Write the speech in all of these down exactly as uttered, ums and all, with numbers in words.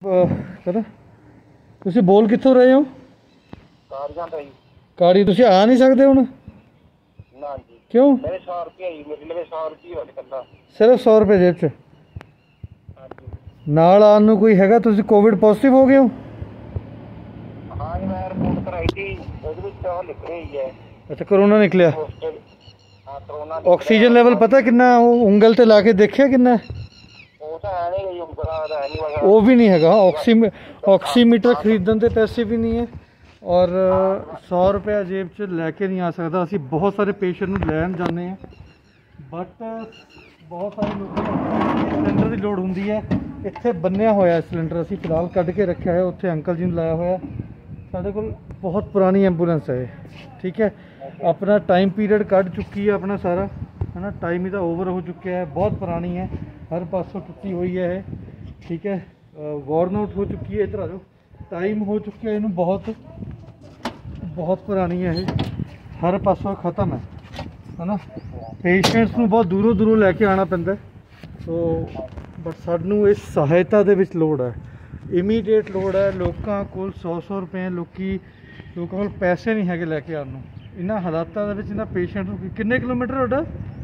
ਕਹਿੰਦਾ ਤੁਸੀਂ ਬੋਲ ਕਿੱਥੋਂ ਰਹੇ ਹੋ? ਕਾੜੀਆਂ ਤੋਂ ਜੀ। ਕਾੜੀ ਤੁਸੀਂ ਆ ਨਹੀਂ ਸਕਦੇ ਹੁਣ? ਨਾ ਜੀ। ਕਿਉਂ? ਮੇਰੇ ਸੌ ਰੁਪਏ ਜੀ, ਮੇਰੇ ਲਈ ਸੌ ਰੁਪਏ ਹੋਣ ਕੱਲਾ। ਸਿਰਫ ਸੌ ਰੁਪਏ ਜੇਬ 'ਚ? ਹਾਂਜੀ। ਨਾਲ ਆਉਣ ਨੂੰ ਕੋਈ ਹੈਗਾ? ਤੁਸੀਂ ਕੋਵਿਡ ਪੋਜ਼ਿਟਿਵ ਹੋ ਗਏ ਹੋ? ਹਾਂ ਜੀ, ਮੈਂ ਰਿਪੋਰਟ ਕਰਾਈ ਸੀ, ਉਹਦੇ ਵਿੱਚ ਉਹ ਲਿਖ ਰਹੀ ਹੈ। ਅੱਛਾ, ਕਰੋਨਾ ਨਿਕਲਿਆ। ਹਾਂ, ਕਰੋਨਾ। ਆਕਸੀਜਨ ਲੈਵਲ ਪਤਾ ਕਿੰਨਾ? ਉਹ ਉਂਗਲ ਤੇ ਲਾ ਕੇ ਦੇਖਿਆ ਕਿੰਨਾ? ਉਹ ਤਾਂ ਹੈ ਨਹੀਂ, ਉਂਗਲਾਂ ਦਾ ਹੈ ਨਹੀਂ। ਉਹ ਵੀ ਨਹੀਂ ਹੈਗਾ। ਆਕਸੀ ਆਕਸੀਮੀਟਰ ਖਰੀਦਣ ਦੇ ਪੈਸੇ ਵੀ ਨਹੀਂ ਹੈ ਔਰ ਸੌ ਰੁਪਇਆ ਜੇਬ 'ਚ ਲੈ ਕੇ ਨਹੀਂ ਆ ਸਕਦਾ। ਅਸੀਂ ਬਹੁਤ ਸਾਰੇ ਪੇਸ਼ੈਂਟ ਨੂੰ ਲੈਣ ਜਾਂਦੇ ਹਾਂ, ਬਟ ਬਹੁਤ ਸਾਰੇ ਲੋਕਾਂ ਨੂੰ ਸਿਲੰਡਰ ਦੀ ਲੋੜ ਹੁੰਦੀ ਹੈ। ਇੱਥੇ ਬੰਨਿਆ ਹੋਇਆ ਸਿਲੰਡਰ ਅਸੀਂ ਫਿਲਹਾਲ ਕੱਢ ਕੇ ਰੱਖਿਆ ਹੈ, ਉੱਥੇ ਅੰਕਲ ਜੀ ਨੂੰ ਲਾਇਆ ਹੋਇਆ। ਸਾਡੇ ਕੋਲ ਬਹੁਤ ਪੁਰਾਣੀ ਐਂਬੂਲੈਂਸ ਹੈ, ਠੀਕ ਹੈ। ਆਪਣਾ ਟਾਈਮ ਪੀਰੀਅਡ ਕੱਢ ਚੁੱਕੀ ਹੈ ਆਪਣਾ ਸਾਰਾ, ਹੈ ਨਾ। ਟਾਈਮ ਇਹਦਾ ਓਵਰ ਹੋ ਚੁੱਕਿਆ ਹੈ, ਬਹੁਤ ਪੁਰਾਣੀ ਹੈ, ਹਰ ਪਾਸੋਂ ਟੁੱਟੀ ਹੋਈ ਹੈ ਇਹ, ਠੀਕ ਹੈ। ਵਾਰਨ ਆਊਟ ਹੋ ਚੁੱਕੀ ਹੈ। ਇੱਧਰ ਆ ਜਾਓ। ਟਾਈਮ ਹੋ ਚੁੱਕਿਆ ਇਹਨੂੰ, ਬਹੁਤ ਬਹੁਤ ਪੁਰਾਣੀ ਹੈ ਇਹ, ਹਰ ਪਾਸੋਂ ख़त्म ਹੈ, ਹੈ ਨਾ। ਪੇਸ਼ੈਂਟਸ ਨੂੰ ਬਹੁਤ ਦੂਰੋਂ ਦੂਰੋਂ ਲੈ ਕੇ ਆਉਣਾ ਪੈਂਦਾ। ਸੋ ਬਟ ਸਾਨੂੰ ਇਸ ਸਹਾਇਤਾ ਦੇ ਵਿੱਚ ਲੋੜ ਹੈ, ਇਮੀਡੀਏਟ ਲੋੜ ਹੈ। ਲੋਕਾਂ ਕੋਲ ਸੌ ਸੌ ਰੁਪਏ, ਲੋਕੀ ਲੋਕਾਂ ਕੋਲ ਪੈਸੇ ਨਹੀਂ ਹੈਗੇ ਲੈ ਕੇ ਆਉਣ ਨੂੰ। ਇਹਨਾਂ ਹਾਲਾਤਾਂ ਦੇ ਵਿੱਚ ਇਹਨਾਂ ਪੇਸ਼ੈਂਟ ਨੂੰ ਕਿੰਨੇ ਕਿਲੋਮੀਟਰ ਤੁਹਾਡਾ?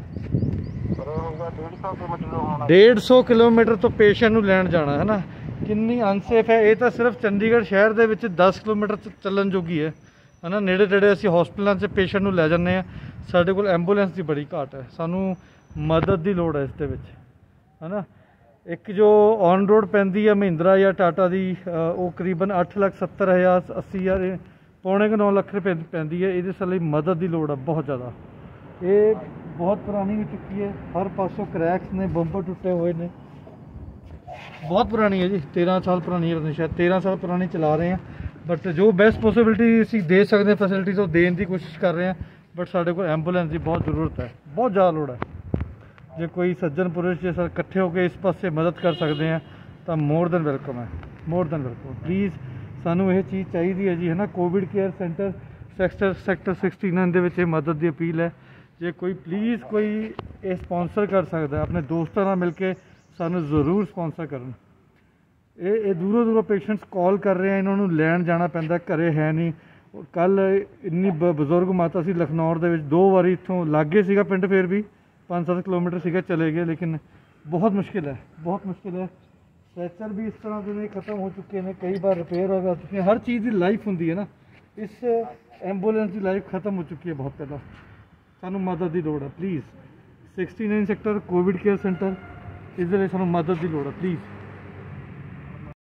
ਡੇਢ ਸੌ ਕਿਲੋਮੀਟਰ ਤੋਂ ਪੇਸ਼ੈਂਟ ਨੂੰ ਲੈਣ ਜਾਣਾ, ਹੈ ਨਾ। ਕਿੰਨੀ ਅਨਸੇਫ ਹੈ ਇਹ। ਤਾਂ ਸਿਰਫ ਚੰਡੀਗੜ੍ਹ ਸ਼ਹਿਰ ਦੇ ਵਿੱਚ ਦਸ ਕਿਲੋਮੀਟਰ ਚੱਲਣ ਜੋਗੀ ਹੈ, ਹੈ ਨਾ। ਨੇੜੇ ਤੇੜੇ ਅਸੀਂ ਹਸਪਤਾਲਾਂ 'ਚ ਪੇਸ਼ੈਂਟ ਨੂੰ ਲੈ ਜਾਂਦੇ ਹਾਂ। ਸਾਡੇ ਕੋਲ ਐਂਬੂਲੈਂਸ ਦੀ ਬੜੀ ਘਾਟ ਹੈ, ਸਾਨੂੰ ਮਦਦ ਦੀ ਲੋੜ ਹੈ ਇਸ ਦੇ ਵਿੱਚ, ਹੈ ਨਾ। ਇੱਕ ਜੋ ਔਨ ਰੋਡ ਪੈਂਦੀ ਹੈ ਮਹਿੰਦਰਾ ਜਾਂ ਟਾਟਾ ਦੀ, ਉਹ ਕਰੀਬਨ ਅੱਠ ਲੱਖ ਸੱਤਰ ਹਜ਼ਾਰ ਅੱਸੀ ਹਜ਼ਾਰ ਪੌਣੇ ਕੁ ਨੌ ਲੱਖ ਰੁਪਏ ਪੈਂਦੀ ਹੈ। ਇਹਦੇ ਲਈ ਮਦਦ ਦੀ ਲੋੜ ਹੈ ਬਹੁਤ ਜ਼ਿਆਦਾ। ਇਹ ਬਹੁਤ ਪੁਰਾਣੀ ਹੋ ਚੁੱਕੀ ਹੈ, ਹਰ ਪਾਸੋਂ ਕਰੈਕਸ ਨੇ, ਬੰਪਰ ਟੁੱਟੇ ਹੋਏ ਨੇ, ਬਹੁਤ ਪੁਰਾਣੀ ਹੈ ਜੀ। ਤੇਰ੍ਹਾਂ ਸਾਲ ਪੁਰਾਣੀ ਹੈ, ਸ਼ਾਇਦ ਤੇਰ੍ਹਾਂ ਸਾਲ ਪੁਰਾਣੀ ਚਲਾ ਰਹੇ ਹਾਂ। ਬਟ ਜੋ ਬੈਸਟ ਪੋਸੀਬਿਲਿਟੀ ਅਸੀਂ ਦੇ ਸਕਦੇ ਹਾਂ ਫੈਸਿਲਿਟੀਜ਼, ਉਹ ਦੇਣ ਦੀ ਕੋਸ਼ਿਸ਼ ਕਰ ਰਹੇ ਹਾਂ। ਬਟ ਸਾਡੇ ਕੋਲ ਐਂਬੂਲੈਂਸ ਦੀ ਬਹੁਤ ਜ਼ਰੂਰਤ ਹੈ, ਬਹੁਤ ਜ਼ਿਆਦਾ ਲੋੜ ਹੈ। ਜੇ ਕੋਈ ਸੱਜਣ ਪੁਰਸ਼ ਜੇ ਸਰ ਇਕੱਠੇ ਹੋ ਕੇ ਇਸ ਪਾਸੇ ਮਦਦ ਕਰ ਸਕਦੇ ਹਾਂ ਤਾਂ ਮੋਰ ਦੈਨ ਵੈਲਕਮ ਹੈ, ਮੋਰ ਦੈਨ ਵੈਲਕਮ। ਪਲੀਜ਼ ਸਾਨੂੰ ਇਹ ਚੀਜ਼ ਚਾਹੀਦੀ ਹੈ ਜੀ, ਹੈ ਨਾ। Covid care centre sector sector sixty nine ਦੇ ਵਿੱਚ ਇਹ ਮਦਦ ਦੀ ਅਪੀਲ ਹੈ। ਜੇ ਕੋਈ ਪਲੀਜ਼ ਕੋਈ ਇਹ ਸਪੋਂਸਰ ਕਰ ਸਕਦਾ, ਆਪਣੇ ਦੋਸਤਾਂ ਨਾਲ ਮਿਲ ਕੇ ਸਾਨੂੰ ਜ਼ਰੂਰ ਸਪੋਂਸਰ ਕਰਨ। ਇਹ ਇਹ ਦੂਰੋਂ ਦੂਰੋਂ ਪੇਸ਼ੈਂਟਸ ਕਾਲ ਕਰ ਰਹੇ ਆ, ਇਹਨਾਂ ਨੂੰ ਲੈਣ ਜਾਣਾ ਪੈਂਦਾ, ਘਰੇ ਹੈ ਨਹੀਂ। ਕੱਲ੍ਹ ਇੰਨੀ ਬ ਬਜ਼ੁਰਗ ਮਾਤਾ ਸੀ ਲਖਨੌਰ ਦੇ ਵਿੱਚ, ਦੋ ਵਾਰੀ ਇੱਥੋਂ ਲਾਗੇ ਸੀਗਾ ਪਿੰਡ, ਫਿਰ ਵੀ ਪੰਜ ਸੱਤ ਕਿਲੋਮੀਟਰ ਸੀਗਾ, ਚਲੇ ਗਏ। ਲੇਕਿਨ ਬਹੁਤ ਮੁਸ਼ਕਿਲ ਹੈ, ਬਹੁਤ ਮੁਸ਼ਕਿਲ ਹੈ। ਸਟ੍ਰੈਚਰ ਵੀ ਇਸ ਤਰ੍ਹਾਂ ਦੇ ਨੇ, ਖਤਮ ਹੋ ਚੁੱਕੇ ਨੇ, ਕਈ ਵਾਰ ਰਿਪੇਅਰ ਹੋ ਜਾ ਚੁੱਕੇ। ਹਰ ਚੀਜ਼ ਦੀ ਲਾਈਫ ਹੁੰਦੀ ਹੈ ਨਾ। ਇਸ ਐਂਬੂਲੈਂਸ ਦੀ ਲਾਈਫ ਖਤਮ ਹੋ ਚੁੱਕੀ ਹੈ ਬਹੁਤ ਪਹਿਲਾਂ। ਸਾਨੂੰ ਮਦਦ ਦੀ ਲੋੜ ਹੈ please. Sixty nine sector Covid care centre, ਇਸ ਦੇ ਲਈ ਸਾਨੂੰ ਮਦਦ ਦੀ ਲੋੜ ਹੈ ਪਲੀਜ਼।